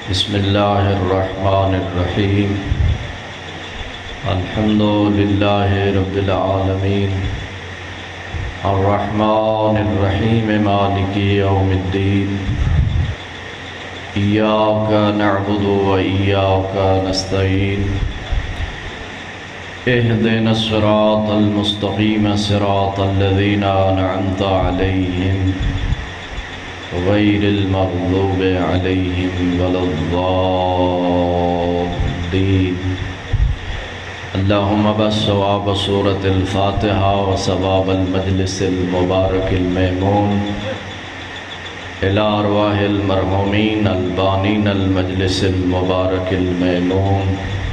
بسم اللہ الرحمن الرحیم الحمد للہ رب العالمین الرحمن الرحیم مالک یوم الدین ایاک نعبد و ایاک نستعین اہدنا الصراط المستقیم صراط الذین انعمت علیہم غیر المغضوب علیہم ولا الضالین اللہم بثواب سورة الفاتحہ وثواب المجلس المبارک المیمون الی ارواح المرحومین البانین المجلس المبارک المیمون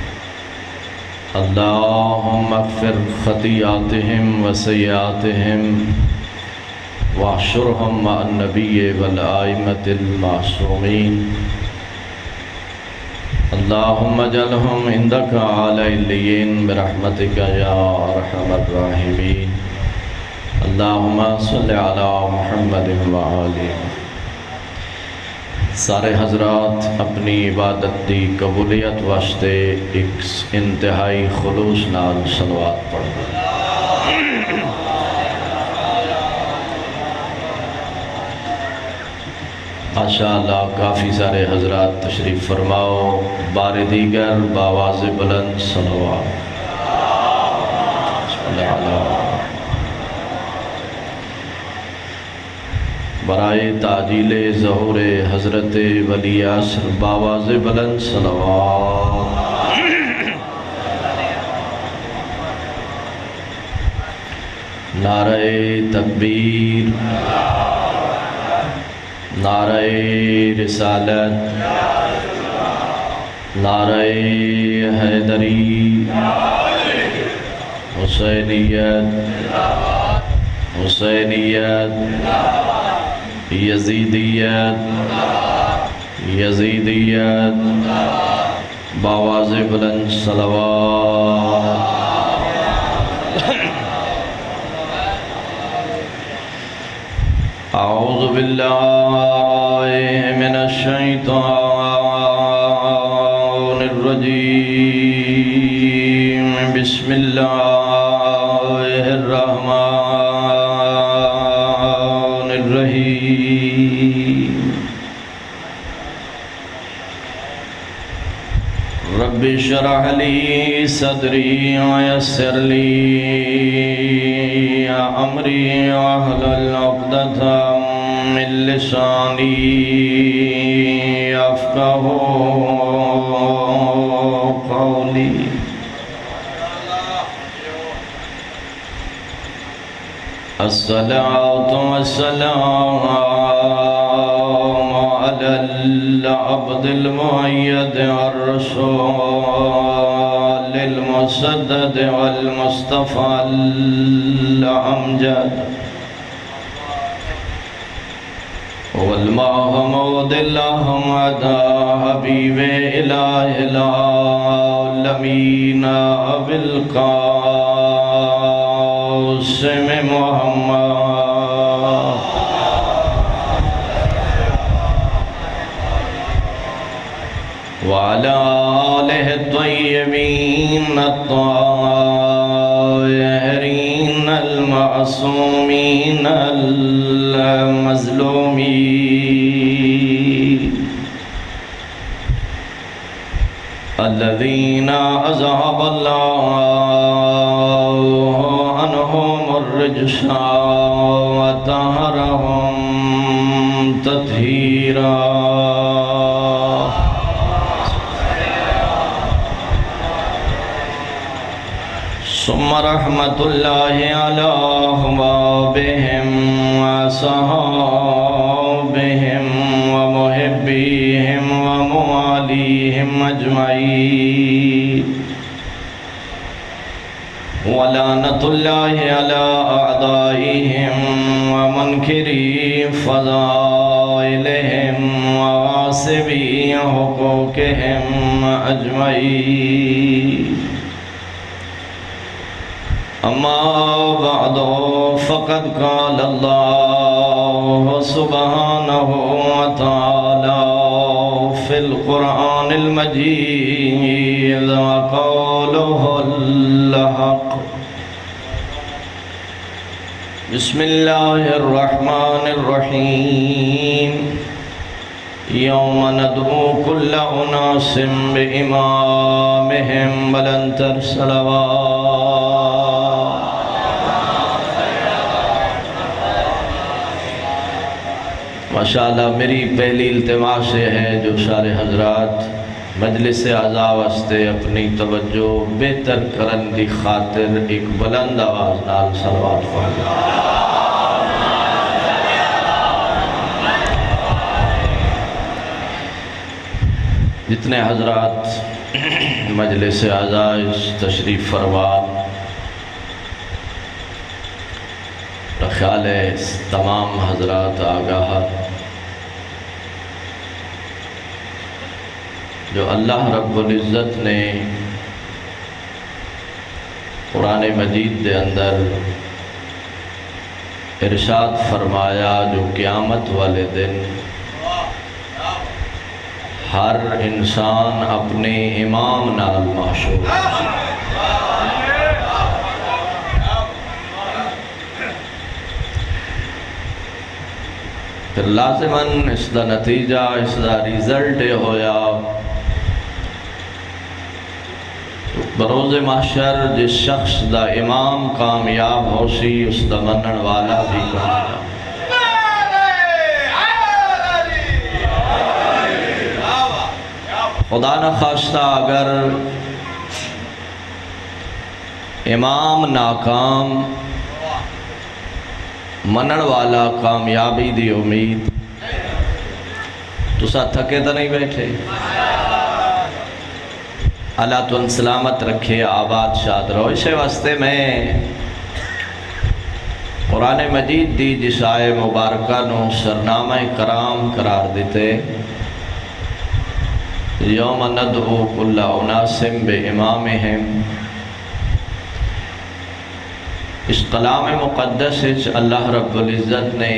اللہم اغفر خطیاتہم وسیئاتہم واحشرهم مع النبی والآئمة المعصومین اللہم اجعلهم عندک اعلی علیین برحمتک یا ارحم الراحمین اللہم صلی علی محمد وآلہ۔ سارے حضرات اپنی عبادت دی قبولیت واسطے ایک انتہائی خلوص نال صلوات پڑھ دیں۔ ماشاءاللہ کافی سارے حضرات تشریف فرماؤ، بار دیگر بآواز بلند صلوات۔ بسم اللہ الرحمن۔ برائے تعجیل ظہور حضرت ولی عصر بآواز بلند صلوات۔ نعرہ تکبیر، نعرہ رسالت، نعرہ حیدری، حسینیت، حسینیت، یزیدیت، یزیدیت، بآواز بلند صلوات۔ اعوذ باللہ من الشیطان الرجیم، بسم اللہ الرحمن الرحیم۔ رب اشرح لی صدری ویسر لی امری واحلل عقدۃ من لسانی یفقہوا قولی۔ الصلاۃ والسلام علی العبد المؤید الرسول المسدد والمصطفى الامجد والمحمود الأحمد حبیب الہ العالمین ابی القاسم محمد وعلى آلہ الطیبین الطاہرین المعصومین المظلومین الذین اذهب اللہ عنہم الرجس وطہرہم تطہیرا۔ ثم رحمت اللہ علی حبابہم وصحابہم ومحبیہم وموالیہم اجمعین، ولعنت اللہ علی اعدائہم ومنکری فضائلہم وغاصبی حقوقہم اجمعین۔ اما بعد فقد قال اللہ سبحانہ وتعالی فی في القرآن المجيد وقوله الحق بسم الله الرحمن الرحيم يوم ندعو كل أناس بإمامهم ولن ترسلوا ماشاءاللہ میری پہلی التماس یہ ہے جو سارے حضرات مجلس اعضاء واسطے اپنی توجہ بہتر کرن دی خاطر ایک بلند آواز نال صلوات پڑھیں جتنے حضرات مجلس اعضاء تشریف فرما خیال ہے تمام حضرات آگاہ جو اللہ رب العزت نے قرآن مجید دے اندر ارشاد فرمایا جو قیامت والے دن ہر انسان اپنے امام نال محشور پھر لازماً اس دا نتیجہ اس دا ریزلٹ ہویا بروز محشر جس شخص دا امام کامیاب ہو سی اس دا منن والا بھی کامیاب خدا نخواستہ اگر امام ناکام منن والا کامیابی دی امید تو ساتھ تھکے تو نہیں بیٹھے اللہ تو ان سلامت رکھے آباد شاد رہو اسے واسطے میں قرآن مجید دی جس آئے مبارکہ نو سرنامہ کرام قرار دیتے یوم ندعو کل اناس بامامہم اس کلام مقدس اللہ رب العزت نے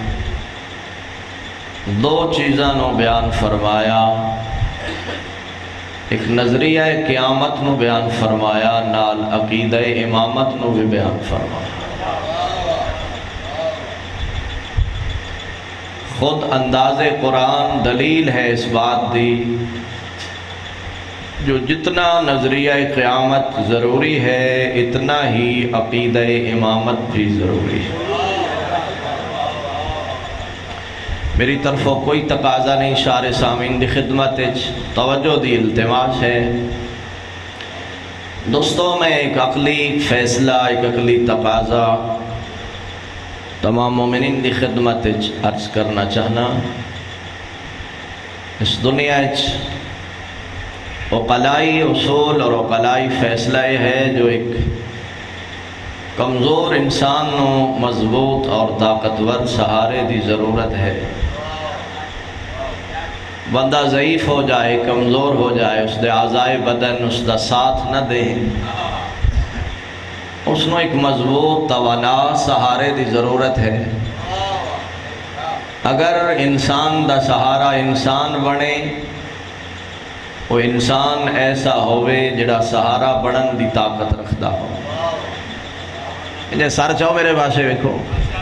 دو چیزاں نو بیان فرمایا ایک نظریہ قیامت نو بیان فرمایا نال عقیدہ امامت نو بھی بیان فرمایا خود انداز قرآن دلیل ہے اس بات دی جو جتنا نظریہ قیامت ضروری ہے اتنا ہی عقیدہ امامت بھی ضروری ہے میری طرفوں کوئی تقاضا نہیں شار سامعین دی خدمت توجہ دی التماس ہے دوستوں میں ایک عقلی فیصلہ ایک عقلی تقاضا تمام مومنین دی خدمت عرض کرنا چاہنا اس دنیا عقلائی اصول اور عقلائی فیصلہ یہ ہے جو ایک کمزور انسان نو مضبوط اور طاقتور سہارے دی ضرورت ہے بندہ ضعیف ہو جائے کمزور ہو جائے اس دے اعضائے بدن اس دا ساتھ نہ دے اس نو ایک مضبوط توانا سہارے دی ضرورت ہے اگر انسان دا سہارا انسان بنے وہ انسان ایسا ہوئے جڑا سہارا بڑھن دی طاقت رکھتا ہو سر چاہو میرے پاسے ویکھو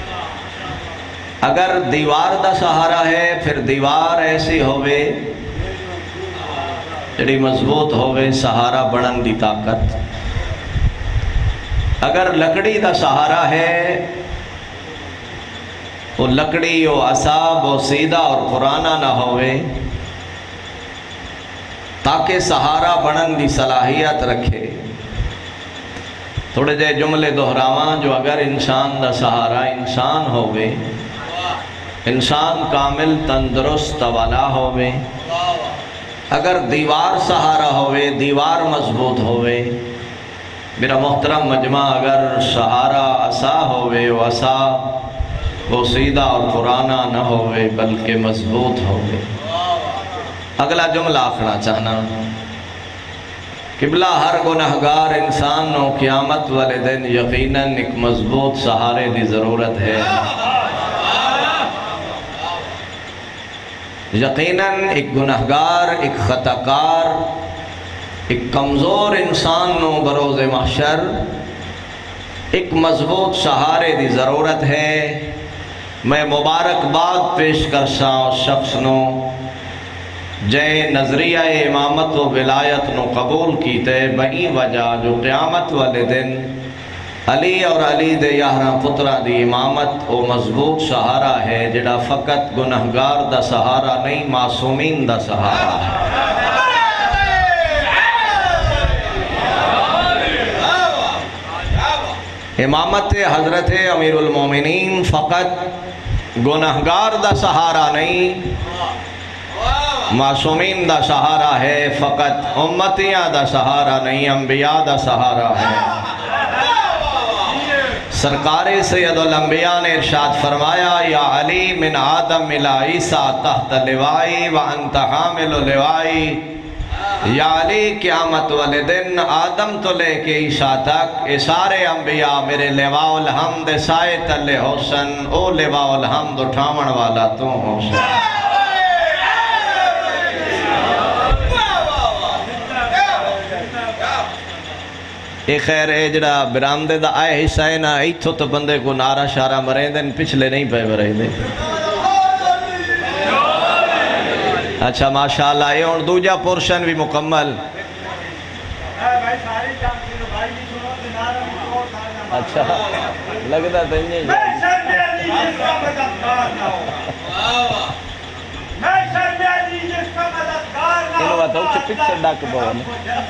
اگر دیوار دا سہارا ہے پھر دیوار ایسی ہوئے جڑی مضبوط ہوئے سہارا بڑھن دی طاقت اگر لکڑی دا سہارا ہے وہ لکڑی وہ عصاب وہ سیدھا اور پرانا نہ ہوئے تاکہ سہارا بڑھن دی صلاحیت رکھے تھوڑے جے جملے دہراواں جو اگر انسان دا سہارا انسان ہوئے انسان کامل تندرست توانا ہوئے اگر دیوار سہارا ہوئے دیوار مضبوط ہوئے میرا محترم مجمع اگر سہارا عصا ہوئے وہ عصا وہ سیدھا اور پرانا نہ ہوئے بلکہ مضبوط ہوئے اگلا جملہ آخنا چاہنا قبلہ ہر گناہگار انسان نو قیامت والے دن یقیناً ایک مضبوط سہارے دی ضرورت ہے یقیناً ایک گناہگار، ایک خطاکار، ایک کمزور انسان نو بروز محشر ایک مضبوط سہارے دی ضرورت ہے۔ میں مبارکباد پیش کرسا اس شخص نو جے نظریہ امامت و ولایت نو قبول کیتے بئی وجہ جو قیامت والے دن علی اور علی دے 11 پترہ دی امامت او مضبوط سہارا ہے، جڑا فقط گناہگار دا سہارا نہیں، معصومین دا سہارا ہے۔ امامت حضرت امیر المومنین فقط گناہگار دا سہارا نہیں، معصومین دا سہارا ہے، فقط امتیاں دا سہارا نہیں، انبیاء دا سہارا ہے۔ سرکار سید الانبیاء نے ارشاد فرمایا یا علی من آدم الى عیسیٰ تحت لوائی وانت حامل لوائی، یا علی قیامت والے دن آدم تو لے کے عیسیٰ تک اے سارے انبیاء میرے لواء الحمد سائے تلے حسن، او لواء الحمد اٹھاون والا تو حسن۔ اے خیر اے جڑا برامدے دا آئے حصہ ہے نا، ایتھو تو بندے کو نعرہ شارہ مرے دن پچھلے نہیں پہ مرے دن۔ اچھا ماشاءاللہ، یہ اور دوجہ پورشن بھی مکمل۔ اچھا لگتا تو انہیں انہوں بات ہو چھے پکسر ڈاک بہن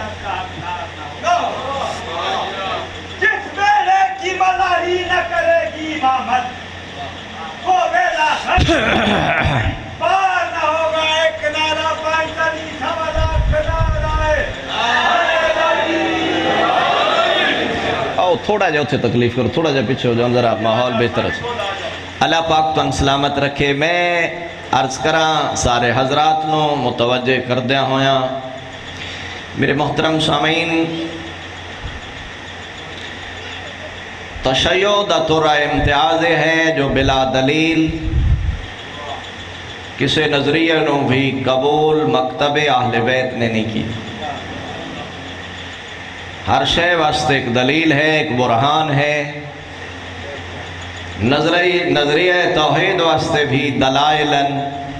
جس میرے کی مزاری نہ کرے گی امامت وہ ویلا بار نہ ہوگا ایک نعرہ پانچلی سمجھا کھنارا ہے۔ آؤ تھوڑا جا اتھے تکلیف کرو، تھوڑا جا پیچھے ہو جاؤں ذرا ماحول بہتر ہے۔ اللہ پاک تو سلامت رکھے۔ میں عرض کراں سارے حضرات نو متوجہ کردیا ہویا میرے محترم سامعین، تشیع دا تورا امتیاز ہے جو بلا دلیل کسے نظریہ نو بھی قبول مکتب اہل بیت نے نہیں کی۔ ہر شے واسطے ایک دلیل ہے، ایک برہان ہے۔ نظریہ توحید واسطے بھی دلائلن،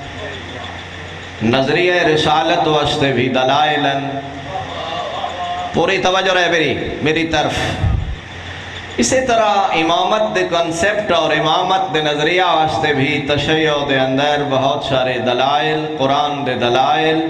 نظریہ رسالت واسطے بھی دلائلن۔ پوری توجہ رہے میری طرف۔ اسی طرح امامت دے کنسپٹ اور امامت دے نظریہ واسطے بھی تشیع دے اندر بہت سارے دلائل، قرآن دے دلائل،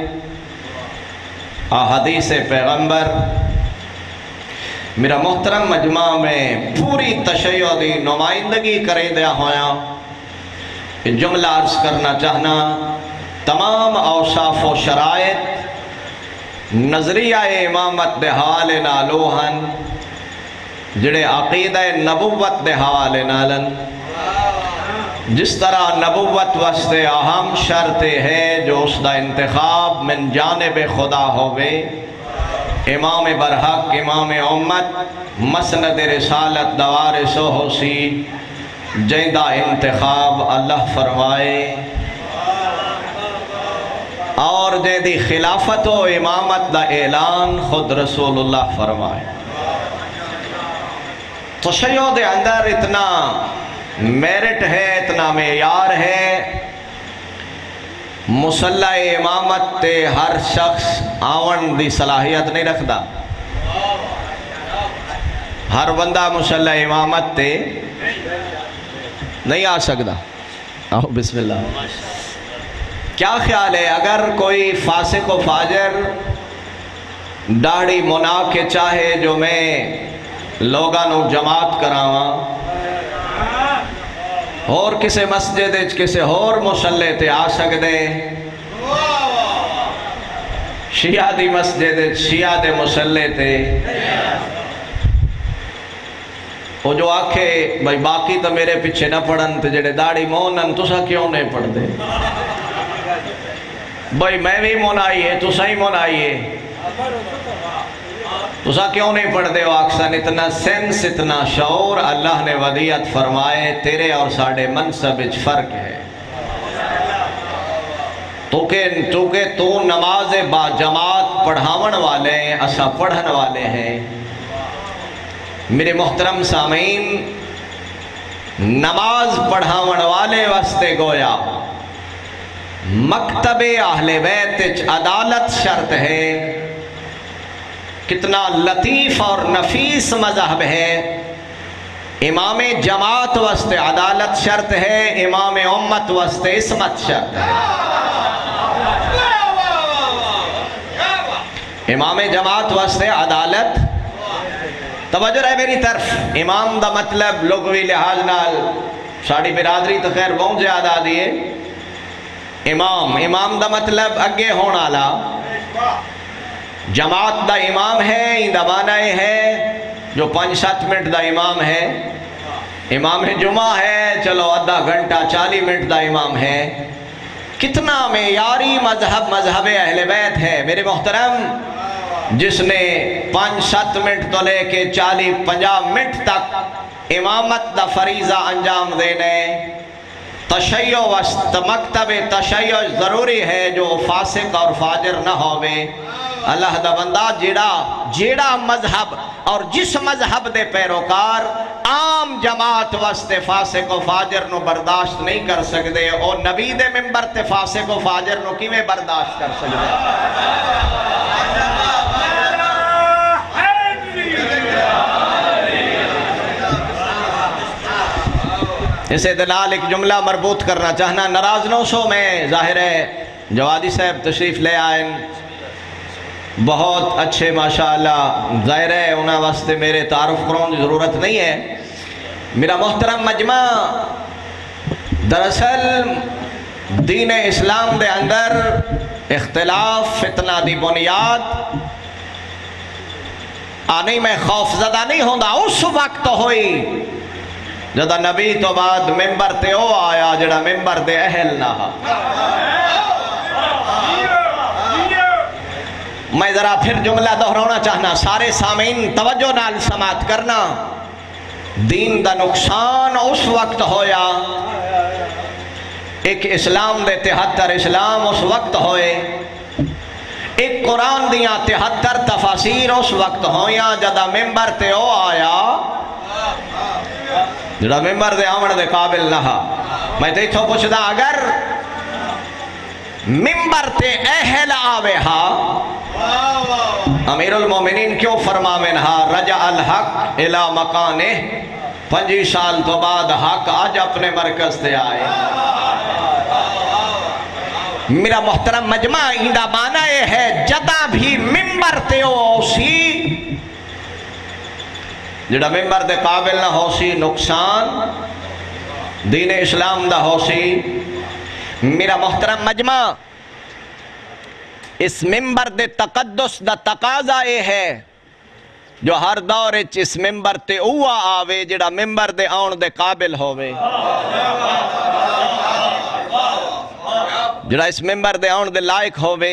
احادیث پیغمبر۔ میرا محترم مجمع میں پوری تشیع دی نمائندگی کرے دیا ہویا جملہ عرض کرنا چاہنا، تمام اوصاف و شرائط نظریہ امامت دے حوالے نالوہن، جڑے عقیدہ نبوت دے حوالے نالن۔ جس طرح نبوت واسطے اہم شرط ہے جو اس دا انتخاب من جانب خدا ہوئے، امام برحق، امام امت، مسند رسالت دوارث ہو سی، جیدہ انتخاب اللہ فرمائے، اور جیدی خلافت و امامت دا اعلان خود رسول اللہ فرمائے۔ تشیع دے اندر اتنا میرٹ ہے، اتنا معیار ہے، مصلح امامت تے ہر شخص آون دی صلاحیت نہیں رکھدا۔ ہر بندہ مصلح امامت تے نہیں آ سکدا۔ آؤ بسم اللہ۔ کیا خیال ہے اگر کوئی فاسق و فاجر داڑھی منا کے چاہے جو میں لوگاں نو جماعت کراواں، اور کسے مسجد کسے اور مصلے تے آ سکدے، شیعہ دی مسجد شیعہ دے مصلے تے، وہ جو آکھے بھائی باقی تو میرے پیچھے نہ پڑھن تے جڑے داڑھی مونن تسا کیوں نہیں پڑھ دے؟ بھائی میں بھی منائیے تسا ہی منائیے، تسا کیوں نہیں پڑھ دے؟ اکثر اتنا سینس، اتنا شعور، اللہ نے ودیعت فرمائے تیرے اور ساڑھے منصب وچ فرق ہے۔ چونکہ تو نماز با جماعت پڑھاون والے ہیں، اسا پڑھن والے ہیں۔ میرے محترم سامعین، نماز پڑھاون والے واسطے گویا مکتب اہل بیت عدالت شرط ہے۔ کتنا لطیف اور نفیس مذہب ہے۔ امام جماعت واسطے عدالت شرط ہے، امام امت واسطے عصمت شرط ہے۔ امام جماعت واسطے عدالت، توجہ رہے میری طرف، امام دا مطلب لغوی لحاظ نال ساڑی برادری تو خیر بہت زیادہ دیئے، امام دا مطلب اگے ہونا لا، جماعت دا امام ہے، ان دا معنی ہے جو 5-7 منٹ دا امام ہے، امام جمعہ ہے، چلو آدھا گھنٹہ 40 منٹ دا امام ہے۔ کتنا معیاری مذہب اہل بیت ہے میرے محترم، جس نے 5-7 منٹ تو لے کے 40-50 منٹ تک امامت دا فریضہ انجام دینے۔ تشیع وسط مکتب تشیع ضروری ہے جو فاسق اور فاجر نہ ہوئے۔ اللہ دا بندہ جیڑا مذہب اور جس مذہب دے پیروکار عام جماعت واسطے فاسق و فاجر نو برداشت نہیں کر سکتے، اور نبی دے ممبر تے فاسق و فاجر نو کیویں برداشت کر سکتے؟ اسے دلال ایک جملہ مربوط کرنا چاہنا، ناراض نو سو میں، ظاہر ہے جوادی صاحب تشریف لے آئیں، بہت اچھے ماشاءاللہ، ظاہر ہے انہاں واسطے میرے تعارف کرنے کی ضرورت نہیں ہے۔ میرا محترم مجمع، دراصل دین اسلام دے اندر اختلاف فتنہ دی بنیاد آنی میں خوف زدہ نہیں ہوندہ اس وقت ہوئی جدہ نبی تو بعد ممبر تے او آیا جڑا ممبر دے اہل نہ ہا۔ میں ذرا پھر جملہ دہرانا چاہنا، سارے سامعین توجہ نال سماعت کرنا۔ دین دا نقصان اس وقت ہویا، ایک اسلام دے 73 اسلام اس وقت ہوئے، ایک قرآن دیاں 73 تفاسیر اس وقت ہویاں جدہ ممبر تے او آیا جڑا ممبر دے آمن دے قابل نہ ہا۔ میں تے تو پوچھدا، اگر ممبر تے اہل آوے ہا، امیر المومنین کیوں فرماویں ہا رجع الحق الى مکانے، 5 سال تو بعد حق آج اپنے مرکز تے آئے۔ میرا محترم مجمع، انڈا معنی یہ ہے جدہ بھی ممبر تے ہو سی، جڑا ممبر دے قابل نہ ہو سی، نقصان دین اسلام دا ہو سی۔ میرا محترم مجمع، اس ممبر دے تقدس دا تقاضا یہ ہے جو ہر دور اس ممبر تے اوہ آوے جڑا ممبر دے آن دے قابل ہووے، جڑا اس ممبر دے آن دے لائق ہووے۔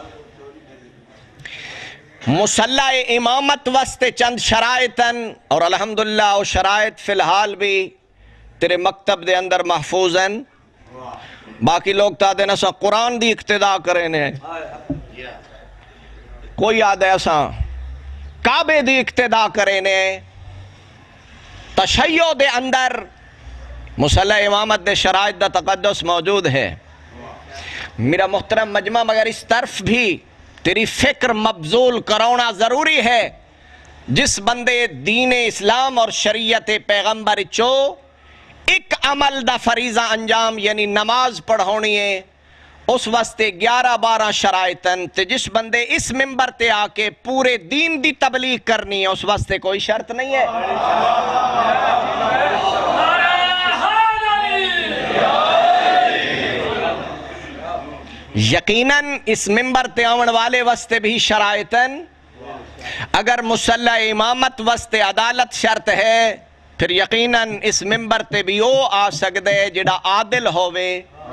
مصلح امامت واسطے چند شرائطاً، اور الحمدللہ وہ شرائط فی الحال بھی تیرے مکتب دے اندر محفوظاً، باقی لوگ تا دینا سا قرآن دی اقتداء کرنے، کوئی یاد ہے ایسا کعبے دی اقتداء کرنے، تشیع دے اندر مصلح امامت دے شرائط دا تقدس موجود ہے۔ میرا محترم مجمع، مگر اس طرف بھی تیری فکر مبذول کرونا ضروری ہے۔ جس بندے دین اسلام اور شریعت پیغمبر چو ایک عمل دا فریضہ انجام یعنی نماز پڑھونی ہے، اس واسطے 11-12 شرائطاً، تے جس بندے اس ممبر تے آکے پورے دین دی تبلیغ کرنی ہے اس واسطے کوئی شرط نہیں ہے۔ یقیناً اس ممبر تے آون والے واسطے بھی شرائطاً، اگر مصلح امامت واسطے عدالت شرط ہے، پھر یقیناً اس ممبر تے بھی او آ سکدے جڑا عادل ہووے،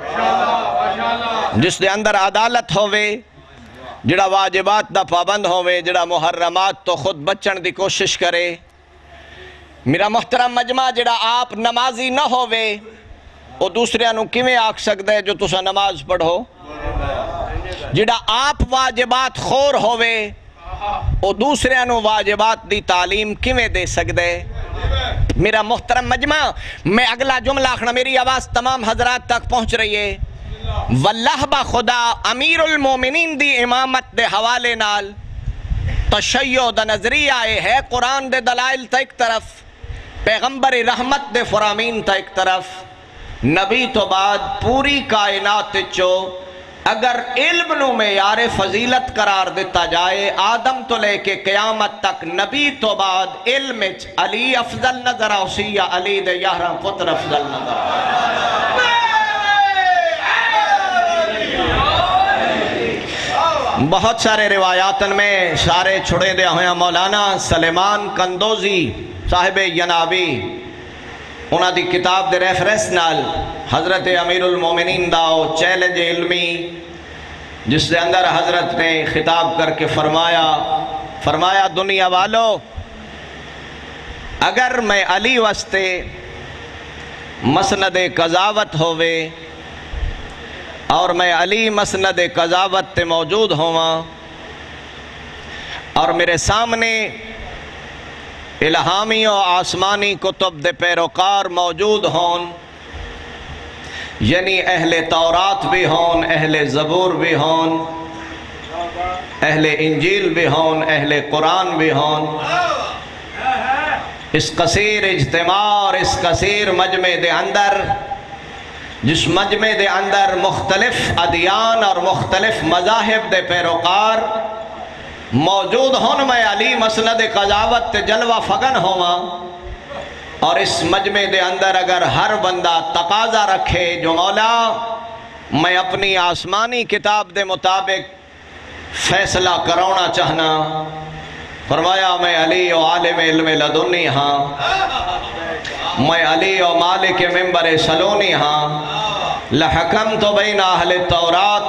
جس دے اندر عدالت ہووے، جڑا واجبات دا پابند ہووے، جڑا محرمات تو خود بچن دی کوشش کرے۔ میرا محترم مجمع، جڑا آپ نمازی نہ ہووے وہ دوسرے انہوں کیویں آکھ سکدے جو تسا نماز پڑھو؟ جڑا آپ واجبات خور ہوئے او دوسرے انو واجبات دی تعلیم کیویں دے سکدے؟ میرا محترم مجمع، میں اگلا جملہ آخنا، میری آواز تمام حضرات تک پہنچ رہی ہے۔ واللہ با خدا امیر المومنین دی امامت دے حوالے نال تشیع دا نظریہ آئے ہے، قرآن دے دلائل تا ایک طرف، پیغمبر رحمت دے فرامین تا ایک طرف، نبی تو بعد پوری کائنات چو اگر علم نو معیار فضیلت قرار دیتا جائے، آدم تو لے کے قیامت تک نبی تو بعد علم علی افضل نظر آسی یا علی دے 11 پتر افضل نظر آسی۔ بہت سارے روایاتن میں سارے چھڑے دیا ہویا مولانا سلیمان کندوزی صاحب ینابی انہاں دی کتاب دے ریفرنس نال حضرت امیر المومنین داؤ چیلنج علمی جس دے اندر حضرت نے خطاب کر کے فرمایا دنیا والو، اگر میں علی واسطے مسند قضاوت ہوئے اور میں علی مسند قضاوت تے موجود ہوا اور میرے سامنے الہامی و آسمانی کتب دے پیروکار موجود ہون، یعنی اہل تورات بھی ہون، اہل زبور بھی ہون، اہل انجیل بھی ہون، اہل قرآن بھی ہون، اس کثیر اجتماع اور اس کثیر مجمع دے اندر، جس مجمع دے اندر مختلف ادیان اور مختلف مذاہب دے پیروکار موجود ہون، میں علی مسند قضاوت تے جلوہ فگن ہوا، اور اس مجمع دے اندر اگر ہر بندہ تقاضا رکھے جو مولا میں اپنی آسمانی کتاب دے مطابق فیصلہ کرونا چاہنا، فرمایا میں علی و عالم علم لدنی ہاں، میں علی و مالک ممبر سلونی ہاں، لحکمت بین اہل التورات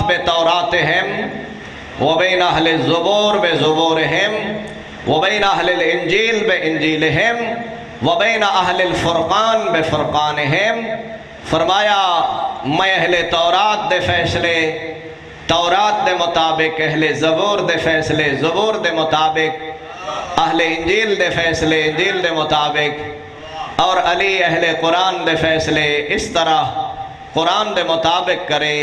بتوراتہم وبین اہل الزبور بزبورہم وبین اہل الانجیل بانجیلہم وبین اہل الفرقان بفرقانہم۔ فرمایا میں اہل تورات دے فیصلے تورات دے مطابق، اہل زبور دے فیصلے زبور دے مطابق، اہل انجیل دے فیصلے انجیل دے مطابق، اور علی اہل قرآن دے فیصلے اس طرح قرآن دے مطابق کرے۔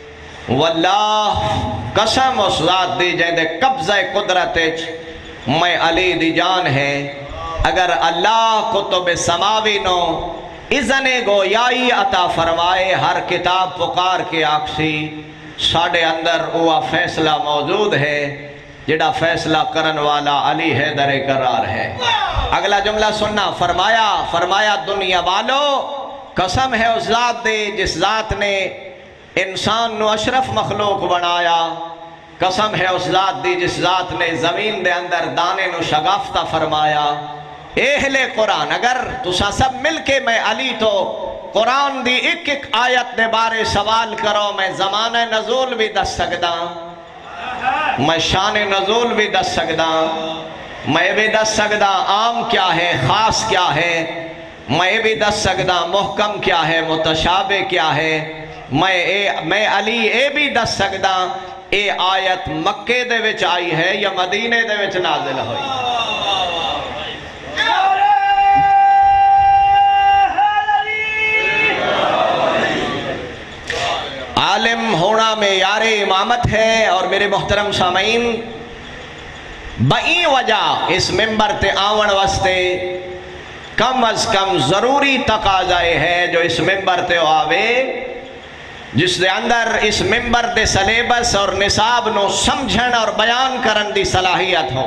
واللہ قسم اس ذات دی جائے دے قبضہ قدرت میں علی دی جان ہے، اگر اللہ کتب سماوی نو اذن گویائی عطا فرمائے، ہر کتاب پکار کے آکسی ساڑھے اندر وہ فیصلہ موجود ہے، جڑا فیصلہ کرن والا علی حیدر قرار ہے۔ اگلا جملہ سننا، فرمایا دنیا والو، قسم ہے اس ذات دے جس ذات نے انسان نو اشرف مخلوق بنایا، قسم ہے اس ذات دی جس ذات نے زمین دے اندر دانے نو شگافتہ فرمایا۔ اہل قرآن، اگر تسا سب مل کے میں علی تو قرآن دی ایک ایک آیت دے بارے سوال کرو، میں زمانہ نزول بھی دس سکدا، میں شان نزول بھی دس سکدا، میں بھی دس سکدا عام کیا ہے خاص کیا ہے، میں بھی دس سکدا محکم کیا ہے متشابہ کیا ہے، میں علی اے بھی دس سکدا اے آیت مکے دے وچ آئی ہے یا مدینے دے وچ نازل ہوئی۔ عالم ہونا معیار امامت ہے، اور میرے محترم سامعین بئی وجہ اس ممبر تے آون واسطے کم از کم ضروری تقاضائے ہے جو اس ممبر تے آوے، جس دے اندر اس ممبر دے سلیبس اور نصاب نو سمجھن اور بیان کرن دی صلاحیت ہو۔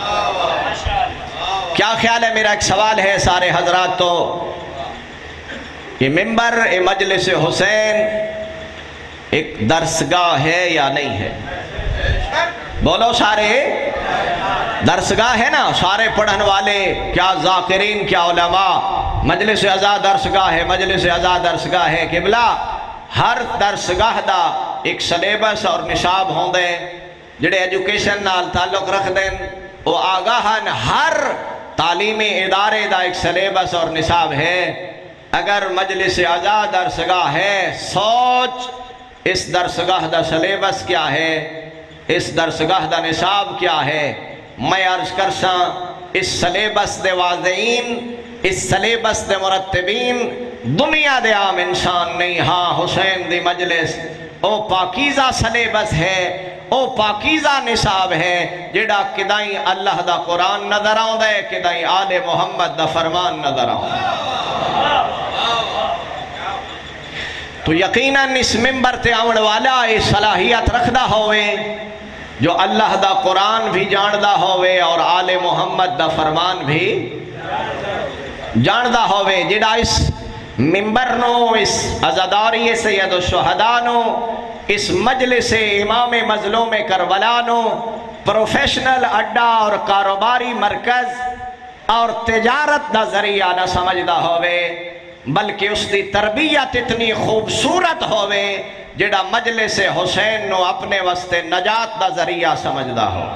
کیا خیال ہے؟ میرا ایک سوال ہے سارے حضرات تو، یہ ممبر اے مجلس حسین ایک درسگاہ ہے یا نہیں ہے؟ بولو سارے، درسگاہ ہے نا؟ سارے پڑھن والے، کیا ذاکرین کیا علماء، مجلس ازا درسگاہ ہے، مجلس ازا درسگاہ ہے۔ قبلہ ہر درسگاہ دا ایک سلیبس اور نصاب ہوں دے، جڑے ایجوکیشن نال تعلق رکھ دیں، وہ آگاہن ہر تعلیمی ادارے دا ایک سلیبس اور نصاب ہے۔ اگر مجلس ازا درسگاہ ہے، سوچ اس درسگاہ دا سلیبس کیا ہے، اس درسگاہ دا نصاب کیا ہے، میں عرض کرساں اس سلیبس دے واضعین، اس سلیبس دے مرتبین دنیا دے عام انسان نہیں۔ ہاں حسین دی مجلس او پاکیزہ سلیبس ہے، او پاکیزہ نصاب ہے جڑا کدائیں اللہ دا قرآن نظر آؤں دے، کدائیں آل محمد دا فرمان نظر آؤں دے۔ تو یقیناً اس ممبر تے آمن والا اس صلاحیت رکھدا ہوئے جو اللہ دا قرآن بھی جاندہ ہوئے اور آل محمد دا فرمان بھی جاندہ ہوئے، جڑا اس ممبر نو، اس عزاداری سید الشہداء نو، اس مجلس امام مظلوم کربلا نو پروفیشنل اڈا اور کاروباری مرکز اور تجارت دا ذریعہ نہ سمجھدا ہوئے، بلکہ اس دی تربیت اتنی خوبصورت ہوئے جڑا مجلس حسین نو اپنے واسطے نجات دا ذریعہ سمجھدا ہو،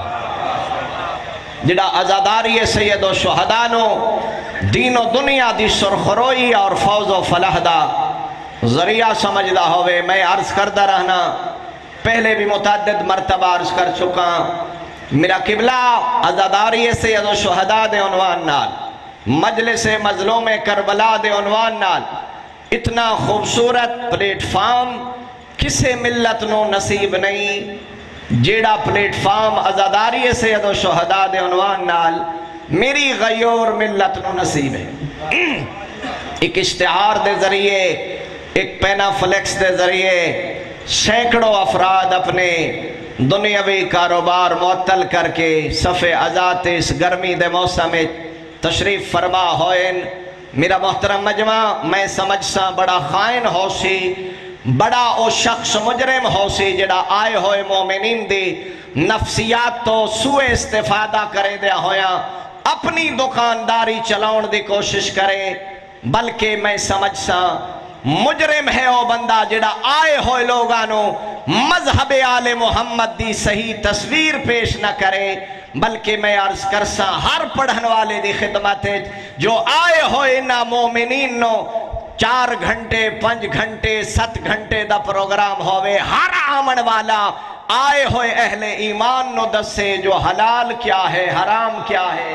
جڑا عزاداری سید الشہداء نو دین و دنیا دی سرخروئی اور فوز و فلاح دا ذریعہ سمجھدا ہوئے۔ میں عرض کردہ رہنا، پہلے بھی متعدد مرتبہ عرض کر چکا، میرا قبلہ عزاداری سید الشہداء دے عنوان نال، مجلس مظلوم کربلا دے عنوان نال اتنا خوبصورت پلیٹ فارم کسے ملت نو نصیب نہیں، جیڑا پلیٹ فارم عزاداری سید الشہداء دے عنوان نال میری غیور ملت نو نصیب ہے۔ ایک اشتہار دے ذریعے، ایک پینا فلیکس دے ذریعے سینکڑوں افراد اپنے دنیاوی کاروبار معطل کر کے صفِ ازات اس گرمی دے موسم تشریف فرما ہوئن۔ میرا محترم مجمع، میں سمجھ سا بڑا خائن ہو سی، بڑا او شخص مجرم ہو سی جڑا آئے ہوئے مومنین دی نفسیات تو سوء استفادہ کرے دیا ہویا اپنی دکانداری چلاؤن دی کوشش کرے، بلکہ میں سمجھ سا مجرم ہے او بندہ جڑا آئے ہوئے لوگانو مذہب آل محمد دی صحیح تصویر پیش نہ کرے، بلکہ میں عرض کرسا ہر پڑھن والے دی خدمت جو آئے ہوئے نا مومنین نو 4 گھنٹے 5 گھنٹے 7 گھنٹے دا پروگرام ہوئے، ہر آمن والا آئے ہوئے اہل ایمان نو دسے جو حلال کیا ہے حرام کیا ہے۔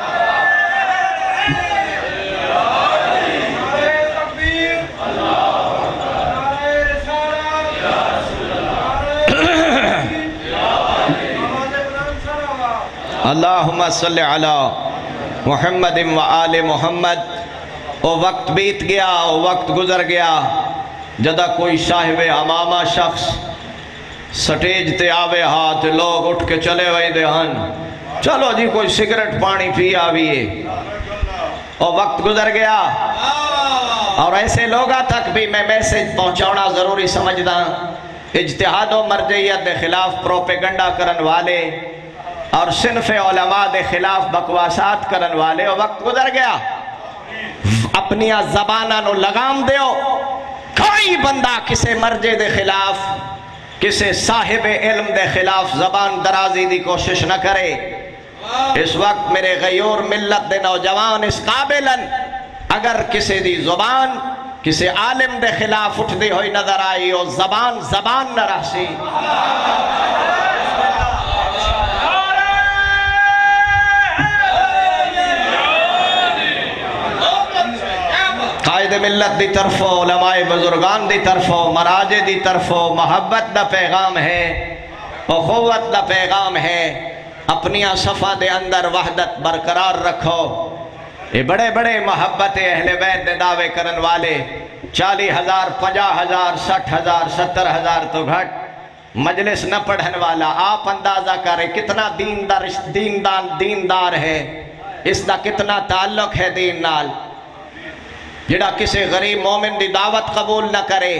اللہم صلی علی محمد و آل محمد۔ وہ وقت بیت گیا، وہ وقت گزر گیا جدا کوئی صاحب امامہ شخص سٹیج تے آوے ہاتھ لوگ اٹھ کے چلے وے دے ہن، چلو جی کوئی سگریٹ پانی پی آویے، وہ وقت گزر گیا۔ اور ایسے لوگاں تک بھی میں میسیج پہنچاؤنا ضروری سمجھدا، اجتہاد و مرجعیت دے خلاف پروپیگنڈا کرن والے اور صنف علماء دے خلاف بکواسات کرن والے، وہ وقت گزر گیا۔ اپنی زبانہ نو لگام دیو، کوئی بندہ کسے مرجع دے خلاف، کسے صاحب علم دے خلاف زبان درازی دی کوشش نہ کرے۔ اس وقت میرے غیور ملت دے نوجوان اس قابلن اگر کسے دی زبان کسے عالم دے خلاف اٹھ دی ہوئی نظر آئی اور زبان نہ رہسی، قائد ملت دی طرفو، علماء بزرگان دی طرفو، مراجع دی طرفو محبت دا پیغام ہے، اخوت دا پیغام ہے۔ اپنی صفحہ دے اندر وحدت برقرار رکھو۔ یہ بڑے بڑے محبت اہل بیت دے دعوے کرن والے 40,000 50,000 60,000 70,000 تو گھٹ مجلس نہ پڑھن والا، آپ اندازہ کریں کتنا دیندار ہے، اس دا کتنا تعلق ہے دین نال، جڑا کسی غریب مومن دی دعوت قبول نہ کرے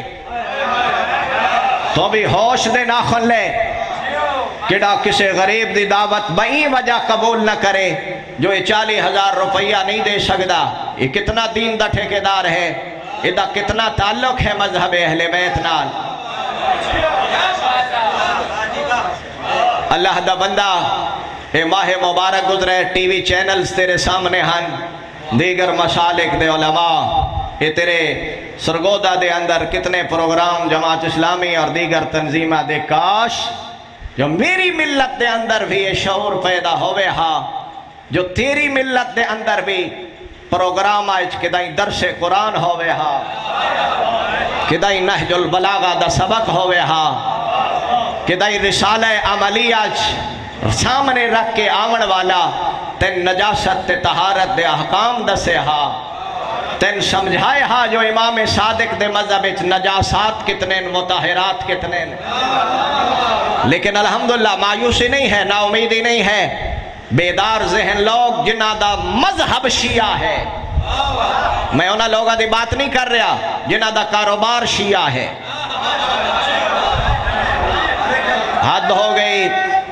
تو بھی ہوش دے ناخن لے، جڑا کسی غریب دی دعوت بئی وجہ قبول نہ کرے جو یہ 40,000 روپیہ نہیں دے سکدا، یہ کتنا دین دا ٹھیکیدار ہے، یہ دا کتنا تعلق ہے مذہب اہل بیت نال۔ اللہ دا بندہ، اے ماہ مبارک گزرے، ٹی وی چینلز تیرے سامنے ہن، دیگر مشالک دے علماء یہ تیرے سرگودا دے اندر کتنے پروگرام جماعت اسلامی اور دیگر تنظیمہ دے کاش جو میری ملت دے اندر بھی یہ شعور پیدا ہوئے ہا، جو تیری ملت دے اندر بھی پروگرام آج کدائیں درس قرآن ہوئے ہا، کدائیں نہج البلاغہ دا سبق ہوئے ہا، کدائیں رسالہ عملی آج سامنے رکھ کے آون والا تین نجاست تے طہارت دے احکام دسے ہا، تین سمجھائے ہا جو امام صادق دے مذہب نجاسات کتنے مطہرات کتنے، لیکن الحمدللہ مایوسی نہیں ہے، نا امیدی نہیں ہے، بیدار ذہن لوگ جنہ دا مذہب شیعہ ہے، میں انہاں لوگاں دی بات نہیں کر رہا جنہ دا کاروبار شیعہ ہے، حد ہو گئی۔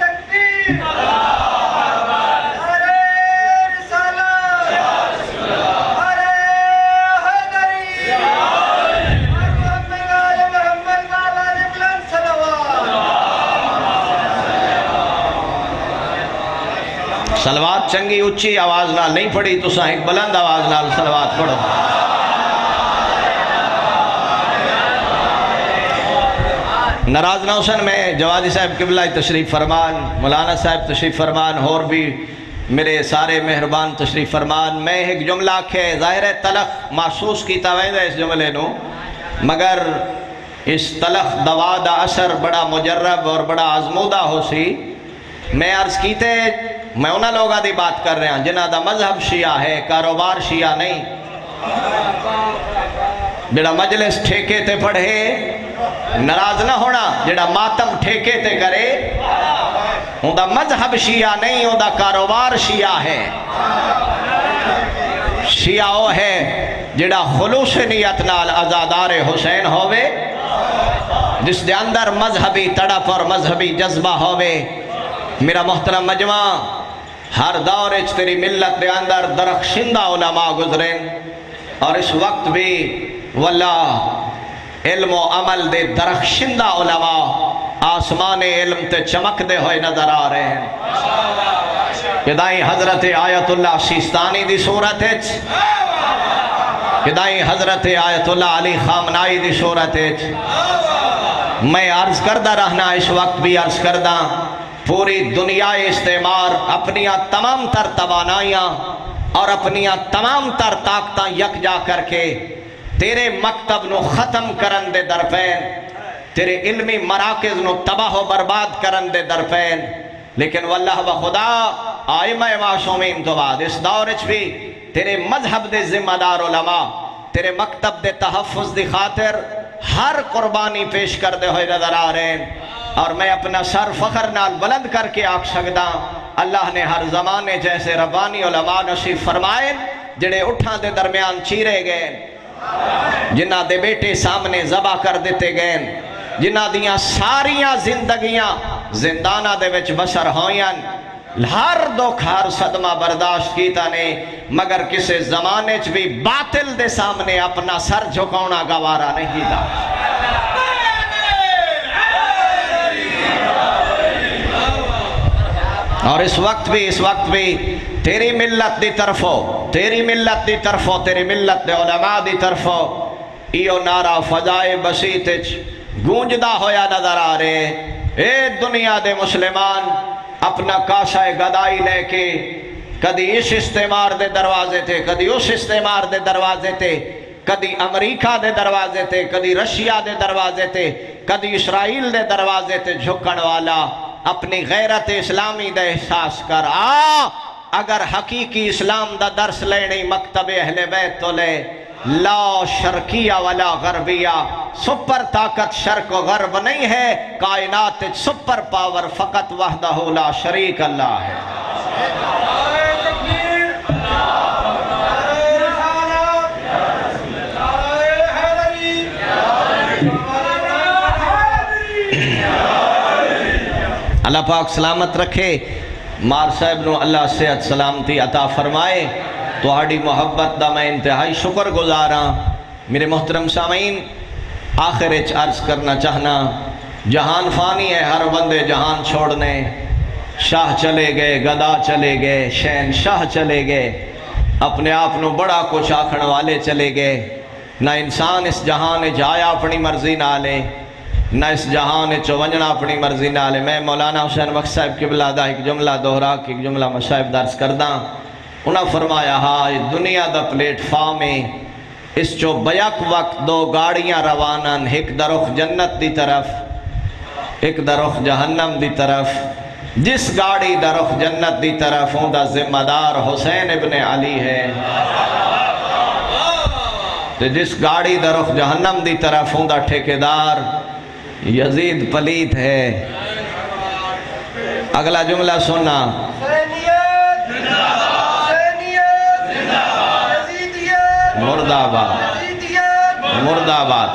سلوات چنگی اچھی آواز نال نہیں پڑھی تو ایک بلند آواز نال سلوات پڑھو۔ ناراض نہ حسن میں جوادی صاحب قبلہ تشریف فرمان، مولانا صاحب تشریف فرمان، اور بھی میرے سارے مہربان تشریف فرمان۔ میں ایک جملہ کے ظاہر تلخ محسوس کی تاوید ہے اس جملے نو، مگر اس تلخ دوا دا اثر بڑا مجرب اور بڑا آزمودہ ہو سی۔ میں عرض کیتے میں انہاں لوگاں دی بات کر رہا ہوں جنہ دا مذہب شیعہ ہے، کاروبار شیعہ نہیں، جڑا مجلس ٹھیکے تے پڑھے، ناراض نہ ہونا، جڑا ماتم ٹھیکے تے کرے، ان دا مذہب شیعہ نہیں، ان دا کاروبار شیعہ ہے۔ شیعہ وہ ہے جڑا خلوص نیت نال عزادار حسین ہوئے، جس دے اندر مذہبی تڑپ اور مذہبی جذبہ ہوئے۔ میرا محترم مجمع، ہر دور اچ تیری ملت دے اندر درخشندہ علماء گزرین، اور اس وقت بھی واللہ علم و عمل دے درخشندہ علماء آسمان علم تے چمک دے ہوئے نظر آ رہے ہیں۔ کدائیں حضرت آیت اللہ سیستانی دی صورت ہے، کدائیں حضرت آیت اللہ علی خامنائی دی صورت ہے۔ میں عرض کردہ رہنا، اس وقت بھی عرض کردہ، پوری دنیا استعمار اپنیاں تمام تر توانائیاں اور اپنیاں تمام تر طاقتاں یکجا کر کے تیرے مکتب نو ختم کرن دے درپین، تیرے علمی مراکز نو تباہ و برباد کرن دے درپین، لیکن واللہ و خدا آئمہ معصومین تو بعد اس دورچ بھی تیرے مذہب دے ذمہ دار علماء تیرے مکتب دے تحفظ دی خاطر ہر قربانی پیش کر دے ہوئے نظر آ رہے ہیں۔ اور میں اپنا سر فخر نال بلند کر کے آکھ سکدا، اللہ نے ہر زمانے جیسے ربانی علماء نصیب فرمائے جڑے اٹھاں دے درمیان چیرے گئے، جنہ دے بیٹے سامنے ذبح کر دیتے گئے، جنہ دیاں ساریاں زندگیاں زندانہ دے وچ بسر ہویاں، ہر دکھ ہر صدمہ برداشت کیتا نے، مگر کسے زمانے چ بھی باطل دے سامنے اپنا سر جھکاؤنا گوارا نہیں دا۔ اور اس وقت بھی تیری ملت دی طرفوں تیری ملت دے علماء دی طرفوں ایو نعرہ فضائے بسیط گونجدہ ہویا نظر آ رہے۔ اے دنیا دے مسلمان اپنا کاشہ گدائی لے کے کدی اس استعمار دے دروازے تھے، کدی اس استعمار دے دروازے تھے، کدی امریکہ دے دروازے تھے، کدی رشیا دے دروازے تھے، کدی اسرائیل دے دروازے تھے، جھکن والا اپنی غیرت اسلامی دا احساس کر آ، اگر حقیقی اسلام دا درس لینے مکتب اہل بیت تو لے، لا شرقیہ ولا غربیہ، سپر طاقت شرق و غرب نہیں ہے، کائنات سپر پاور فقط وحدہ لا شریک اللہ ہے۔ اللہ پاک سلامت رکھے، مار صاحب نو اللہ صحت سلامتی عطا فرمائے، تو ہاڑی محبت دا میں انتہائی شکر گزاراں۔ میرے محترم سامعین، آخر اچ عرض کرنا چاہنا، جہان فانی ہے، ہر بندے جہان چھوڑنے، شاہ چلے گئے، گدا چلے گئے، شہنشاہ چلے گئے، اپنے آپ نو بڑا کچھ آکھن والے چلے گئے، نہ انسان اس جہان جایا اپنی مرضی نہ لے، نہ اس جہان ونجنا اپنی مرضی نہ لے۔ میں مولانا حسین بخش صاحب قبلہ دا ایک جملہ دوہرا کے ایک جملہ مصاحب درس کردہ، انہاں فرمایا ہاں دنیا دا پلیٹ فارم ہے، اس چو بیک وقت دو گاڑیاں روانن، ایک درخ جنت دی طرف، ایک درخ جہنم دی طرف۔ جس گاڑی درخ جنت دی طرف ہوں دا ذمہ دار حسین ابن علی ہے، جس گاڑی درخ جہنم دی طرف ہوں دا ٹھیکیدار یزید پلیت ہے۔ اگلا جملہ سننا، مرد آباد، مرد آباد۔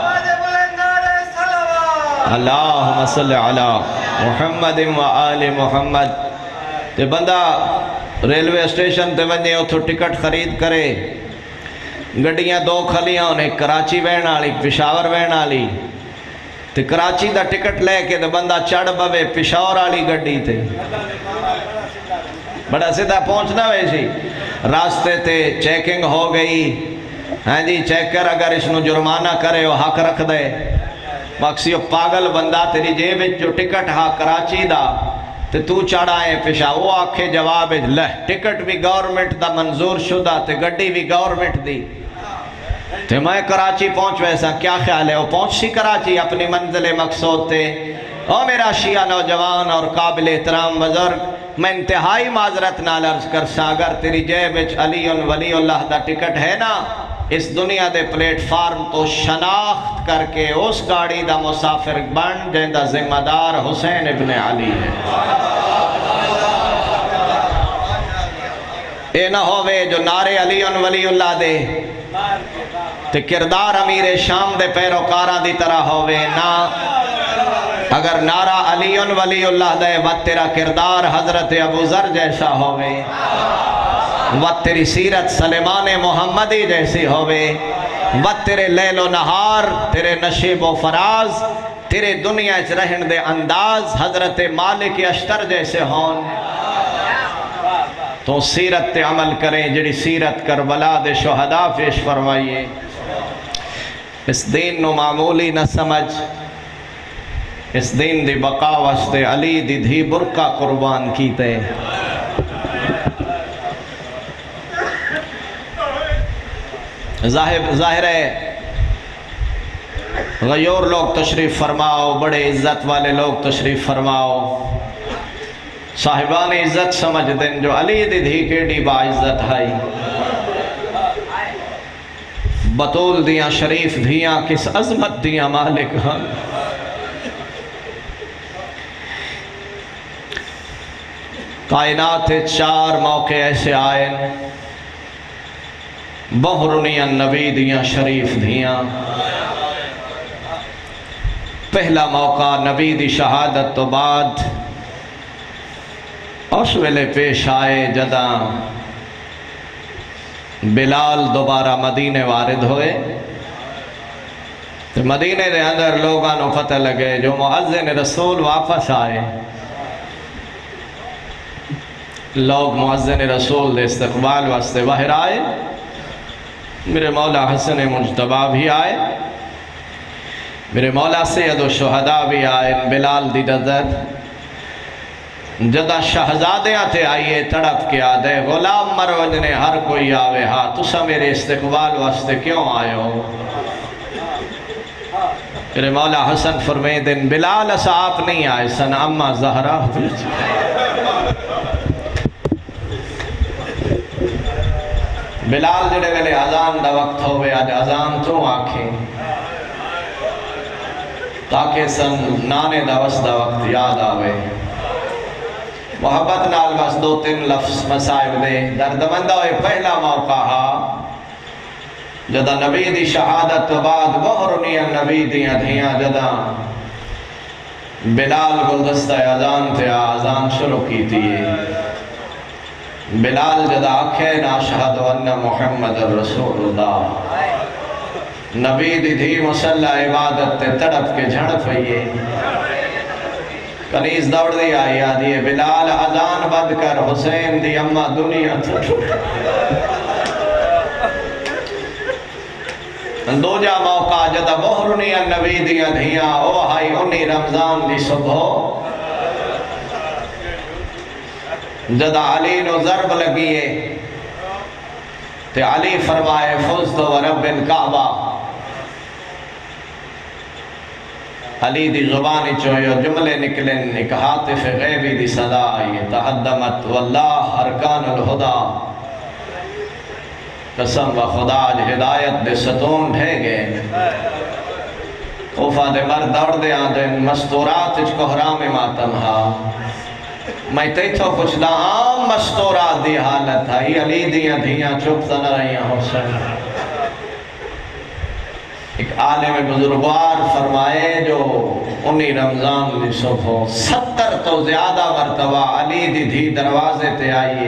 اللہم صلی علی محمد و آل محمد۔ تے بندہ ریلوے اسٹیشن تے ونجے اتھو ٹکٹ خرید کرے، گڈیاں دو کھلیاں انہیں کراچی وین والی پشاور وین والی، تے کراچی دا ٹکٹ لے کے تے بندہ چڑھ بوے پشاور والی گڈی تے، بڑا سیدھا پہنچنا ویسی، راستے تے چیکنگ ہو گئی، ہاں جی چیکر اگر اس نو جرمانہ کرے وہ حق رکھ دے، مقصیو پاگل بندہ تیری جیب جو ٹکٹ ہا کراچی دا تے تو چڑھا ہے پشاور، وہ آکھے جواب لہ ٹکٹ بھی گورنمنٹ دا منظور شدہ تے گڈی بھی گورنمنٹ دی، تے میں کراچی پہنچ ویسا کیا خیال ہے؟ وہ پہنچ سی کراچی اپنی منزل مقصود تے۔ او میرا شیعہ نوجوان اور قابل احترام بزرگ، میں انتہائی معذرت نال عرض کرسا، اگر تیری جیب علی ولی اللہ دا ٹکٹ ہے نا، اس دنیا دے پلیٹ فارم تو شناخت کر کے اس گاڑی دا مسافر بن جن دا ذمہ دار حسین ابن علی ہے۔ اے نہ ہوئے جو نعرے علی ولی اللہ دے تے کردار امیر شام دے پیروکاراں دی طرح ہوئے نا، اگر نعرہ علی ولی اللہ دے وقت تیرا کردار حضرت ابو ذر جیسا ہوئے، وقت تیری سیرت سلیمان محمدی جیسی ہوئے، وقت تیرے لیل و نہار، تیرے نشیب و فراز، تیرے دنیا اچ رہن دے انداز حضرت مالک اشتر جیسے ہون، تو سیرت تے عمل کریں جڑی سیرت کربلا دے شہداء پیش فرمائیے۔ اس دین نو معمولی نہ سمجھ، اس دین دی بقا واسطے علی دی دھی برکا قربان کیتے۔ ظاہر ہے غیور لوگ تشریف فرماؤ، بڑے عزت والے لوگ تشریف فرماؤ، صاحبان عزت سمجھ دیں جو علی دی دھی کیڑی با عزت ہے، بطول دیاں شریف دھیاں کس عظمت دیاں مالک ہیں۔ کائنات چار موقع ایسے آئے، بہرنیاں نبی دیاں شریف دھیاں۔ پہلا موقع نبی دی شہادت تو بعد اس ویلے پیش آئے جداں بلال دوبارہ مدینے وارد ہوئے، تو مدینے دے اندر لوگاں نو پتہ لگے جو مؤذن رسول واپس آئے، لوگ مؤذن رسول دے استقبال واسطے باہر آئے، میرے مولا حسن مجتبہ بھی آئے، میرے مولا سید و شہداء بھی آئے، بلال دی نظر جدہ شہزادیاں تے آئیے تڑپ کے آدھے غلام مروجنے ہر کوئی آوے ہاں تسا میرے استقبال واسطے کیوں آئے ہو؟ میرے مولا حسن فرمائے دن بلال اسا آپ نہیں آئے سن اما زہرا بلال جڑے ویلے اذان دا وقت ہوئے آج اذان تو آنکھیں تاکہ سن نانے دا وقت یاد آوے، محبت نال بس دو تین لفظ مسائب دے۔ دردمندہ ہوئے پہلا موقع ہا جدہ نبی دی شہادت تو بعد بہرنیاں نبی دیاں دھیاں جدہ بلال گلدستہ اذان تھے اذان شروع کی تھی، بلال جدہ آکھین اشہد ان محمد رسول اللہ، نبی دی دھی مسلح عبادت تے تڑپ کے جھڑپ ہوئیے، کنیز دوڑ دی آئی آدھیے بلال اذان بد کر حسین دی اممہ دنیا دوجا موقع جدا بہرنی النبی دیا دھیاں او ہائی انہی رمضان دی صبح جدا علی نو ضرب لگیے تے علی فرمائے فزت و رب الکعبہ علی دی زبانی چوئے جملے نکلن ایک حاطف غیبی دی صدا آئی تحدمت واللہ ارکان الہدا قسم و خدا آج ہدایت دے ستون ڈھے گئے خوفہ دے مر دوڑ دے آدھیں مستورات اچ کوہرام ماتم ہا میں تیتھو کچھ دا عام مستورات دی حالت ہے علی دیاں دھیاں چھپتا نہ رہیاں حسین ایک عالم بزرگوار فرمائے جو انہی رمضان دی صبح 70 تو زیادہ مرتبہ علی دی دھی دروازے تے آئیے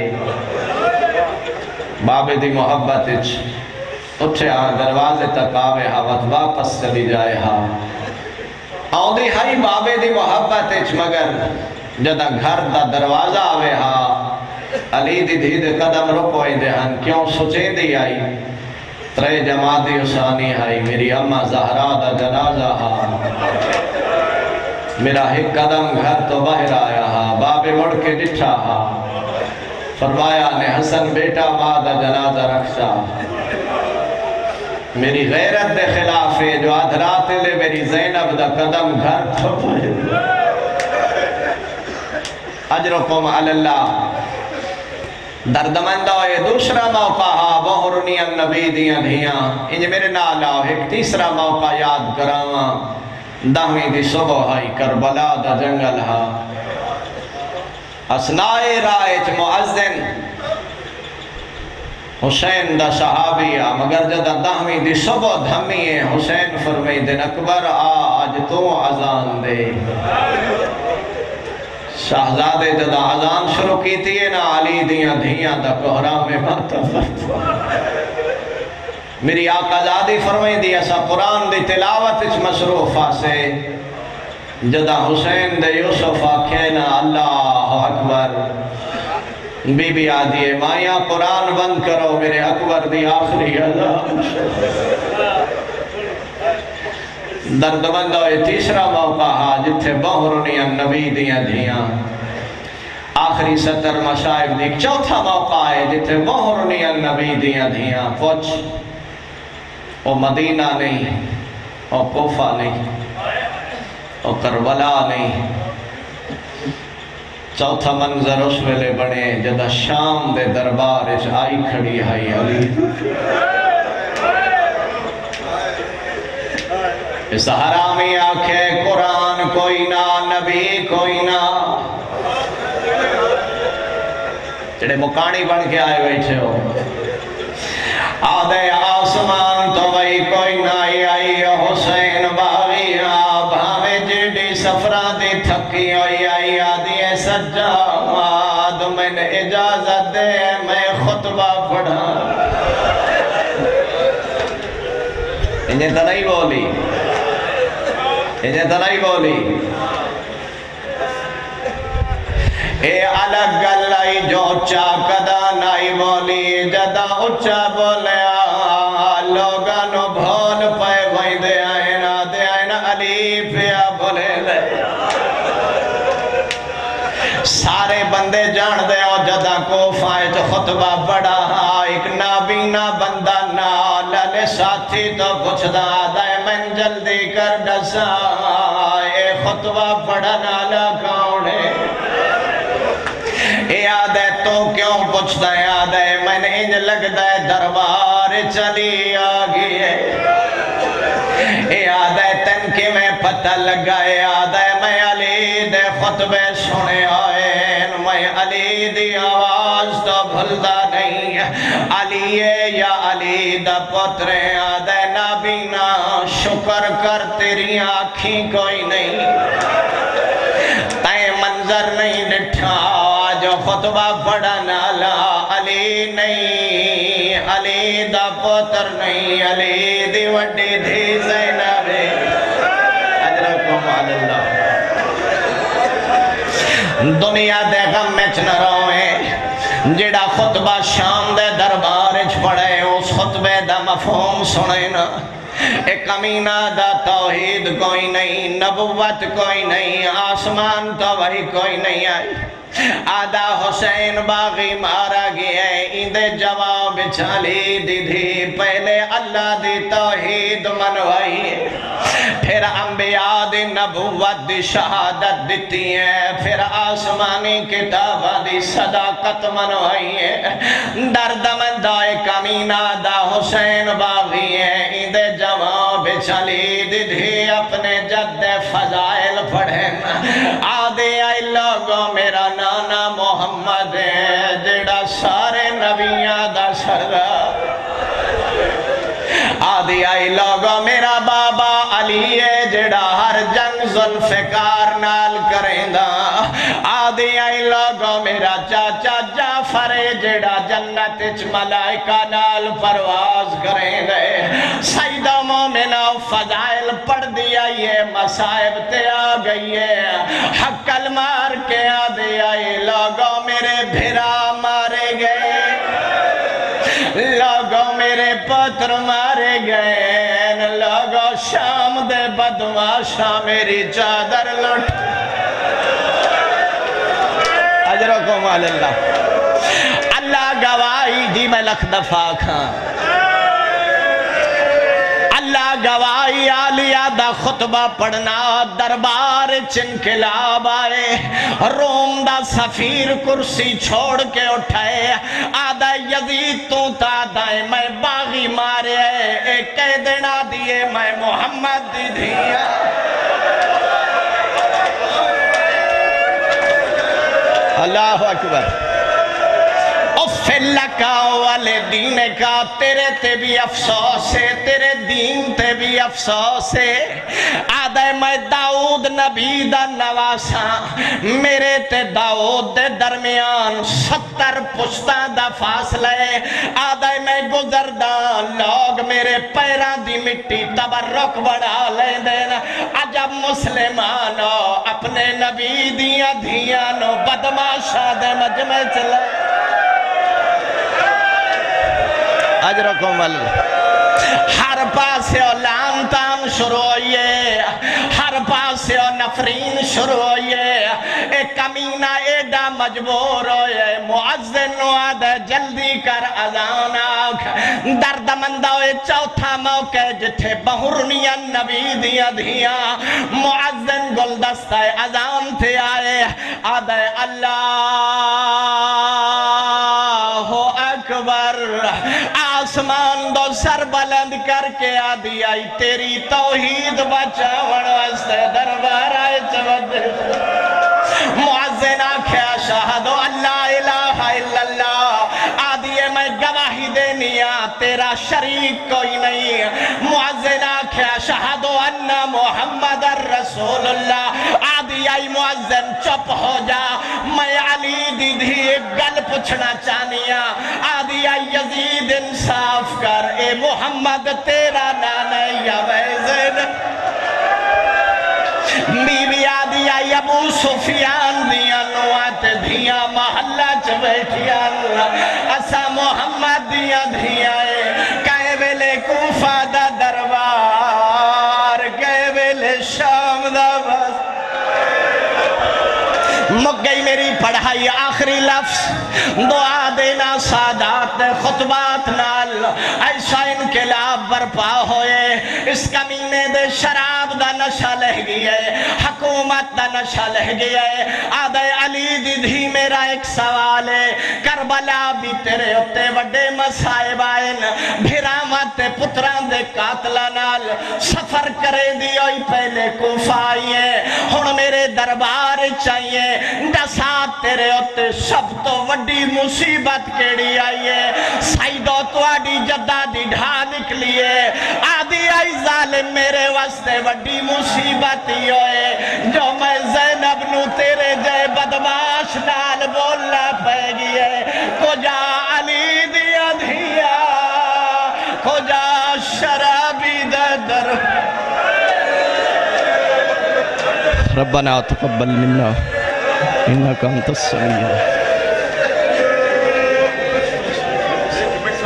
بابے دی محبت اچھ اٹھے دروازے تک آوے ہاں واپس چلی جائے ہاں آؤں دی ہائی بابے دی محبت اچھ مگر جدہ گھر دا دروازہ آوے ہاں علی دی دھی دے قدم رکوئی دے ہن کیوں سوچیں دی آئی ترے جماعتی حسانی ہائی میری اممہ زہرہ دا جنازہ ہاں میرا ایک قدم گھر تو باہر آیا ہاں بابے مڑ کے ڈٹھا ہاں فرمایا نے حسن بیٹا ماں دا جنازہ رکھتا میری غیرت دے خلاف ہے جو آدھراتے لے میری زینب دا قدم گھر تو باہر اجرکم علاللہ دردمندہ یہ دوسرا موقع ہا بہرنی النبی دیاں دھیاں انج میرے نال آؤ ایک تیسرا موقع یاد کراواں دہویں دی صبح ہائی کربلا دا جنگل ہا اسنائے رائج مؤذن حسین دا صحابیہ مگر جدہ دہویں دی صبح دھمیے حسین فرمی دن اکبر آج تو اذان دے شہزادے جدہ اذان شروع کی تھی نا علی دیاں دھیاں دا کوہرام میں ماتا فرما میری آقا زادی فرمائی دی ایسا قرآن دی تلاوت اچ مصروفہ سے جدہ حسین دے یوسف آکھینا اللہ اکبر بی بی آدھیے مائیاں قرآن بند کرو میرے اکبر دی آخری اذان دردمندہ یہ تیسرا موقع ہا جتھے بہرنی النبی دیاں دھیاں آخری 70 مشائب دی چوتھا موقع ہے جتھے بہرنی النبی دیاں دھیاں پوچھ او مدینہ نہیں او کوفہ نہیں او کربلا نہیں چوتھا منظر اس ویلے بنے جدہ شام دے دربار اچ آئی کھڑی ہائی علی اس حرامی آنکھے قرآن کوئی نہ نبی کوئی نہ چڑے مکانی بن کے آئے بیٹھے ہو آدھے آسمان تو وہی کوئی نہ آئی حسین باغی بھاوے جیڈی سفرہ دی تھکی ہوئی آئی آدھی سجاد میں نے اجازت دے میں خطبہ پڑھا انہیں تو نہیں بولی انہیں تو نہیں بولی اے الگ گلائی جو اچھا کدا نہیں بولی جدا اچھا بولے لوگانو بھول پائے وہی دے آئینا علی پیا بولے لے سارے بندے جان دے او جدا کوفائے جو خطبہ بڑا ایک نابینا بندہ نالے ساتھی تو کچھ دادائے من جلدی کر ڈسا اے خطبہ بڑا نالا کاؤنے یاد ہے تو کیوں پوچھتا ہے یاد ہے میں نے انج لگتا ہے دربار چلی آگئی ہے یاد ہے تن کے میں پتہ لگا ہے یاد ہے میں علی دے خطبے سنے آئے میں علی دی آواز تو بھلدا نہیں علی یا علی دا پتر یاد ہے نابینا شکر کر تیری آنکھیں کوئی نہیں تے منظر نہیں ڈٹھا جو خطبہ بڑا نالا علی نہیں علی دا پتر نہیں علی دی وڈی دھی زینب اجرکم اللہ دنیا دے غم میں چ نہ روئے جڑا خطبہ شام دے دربار اچ پڑے اس خطبے دا مفہوم سنے نا، ایک کمینہ دا توحید کوئی نہیں، نبوت کوئی نہیں، آسمان تو وہی کوئی نہیں آئی۔ آدھا حسین باغی مارا گیا ہے، اندے جواب چالی دی دھی، پہلے اللہ دی توحید منوائی ہے، پھر انبیاء دی نبوت دی شہادت دیتی ہے، پھر آسمانی کتابہ دی صداقت منوائی ہے۔ درد مندائے کمینہ دا حسین باغی ہے، اندے جواب چالی دی دھی، اپنے جد فضائل پڑھیں۔ آدھے آئی لوگوں میرا نانا محمد ہے، جڑا سارے نبیاں دا سردار۔ آدھی آئی لوگوں میرا بابا علی ہے، جڑا ہر جنگ ذوالفقار نال کریں دا۔ آدھی آئی لوگوں میرا چاچا جعفر ہے، جڑا جنت اچ ملائکہ نال پرواز کریں دے۔ سید و مومنہ فضائل پڑھ دیا یہ مصائب تے آ گئی ہے، حقل مار کے آدھی آئی لوگوں میرے بھرا مارے گئے، لوگوں میرے پتر مارے گئے، لوگوں شام دے بدماشا میری چادر لٹ۔ اجرکم اللہ، اللہ گواہی دی میں لکھ دفعہ کھان، اللہ گواہی عالیہ دا خطبہ پڑھنا، دربار چنکلاب آئے، روم دا سفیر کرسی چھوڑ کے اٹھائے، آدھا یزید تو تا دائیں میں باغی مارے، ایک کہہ دینا دیئے میں محمد دی دھیا۔ اللہ اکبر۔ لکا والے دین کا، تیرے تے بھی افسوس ہے، تیرے دین تے بھی افسوس ہے۔ آدھے میں داؤد نبی دا نواساں، میرے تے داؤد دے درمیان 70 پشتاں دا فاصلے، آدھے میں گزردان لوگ میرے پیران دی مٹی تبرک بڑھا لیں دینا۔ عجب مسلمانو اپنے نبی دیاں دھیانو بدماشا دے مجمع چلے۔ اجرکم اللہ۔ ہر پاسے لانتان شروع ہوئیے، ہر پاسے نفرین شروع ہوئیے، ایک کمینہ ایڈا مجبور ہوئے، معزن نواد جلدی کر اذان آکھ، درد مندہ ہوئے چوتھا موقع جتھے بہرنیاں نبی دیا دھیاں، معزن گلدستہ اذان تھے آئے، آدھے اللہ اکبر، آسمان دو سر بلند کر کے آدھی آئی تیری توحید بچاون واسطے دربار آئے چودھے۔ معزن آکھے اشہدو اللہ الہ الا اللہ، آدھی میں گواہی دینیا تیرا شریک کوئی نہیں۔ معزن آکھے اشہدو ان محمد الرسول اللہ، آدھی آئی معزن چپ ہو جا، میں علی دی دھی گل پچھنا چانیا، آدھی آئی یزید انصاف کر، اے محمد تیرا نانا یا ویزن۔ بی بی آدھی آئی ابو سفیان دیا نوات دیا محلہ چ بیٹھیا، اسا محمد دیا دیا کہے ویلے کوفہ دا دربار، کہے ویلے شام دا بس۔ مک گئی میری پڑھائی، آخری لفظ دعا دینا سادات خطبات نال، ایسا انقلاب برپا ہوئے، اس کمینے دے شراب دا نشہ لہ گئے، حکومت دا نشہ لہ گئے۔ آدھے علی دی دھی میرا ایک سوال ہے، کربلا بھی تیرے ہوتے وڈے مسائب آئین، بھرامت پتران دے قاتلہ نال سفر کرے دیوئی پہلے کوفہ آئیے، ہن میرے دربار چاہیے، دسات تیرے ہوتے سب تو وڈی مصیبت کیڑی آئیے، سائیدو تو آڈی جدہ دی ڈھا نکلیے، آدھی آئی ظالم میرے واسطے وڈی مصیبت ہی ہوئے، جو میں زینب نو تیرے جے بدماش نال بولنا پہ گئے، کو جا علی دیا دھیا، کو جا شرابی در۔ ربنا تقبل منا إنك أنت السميع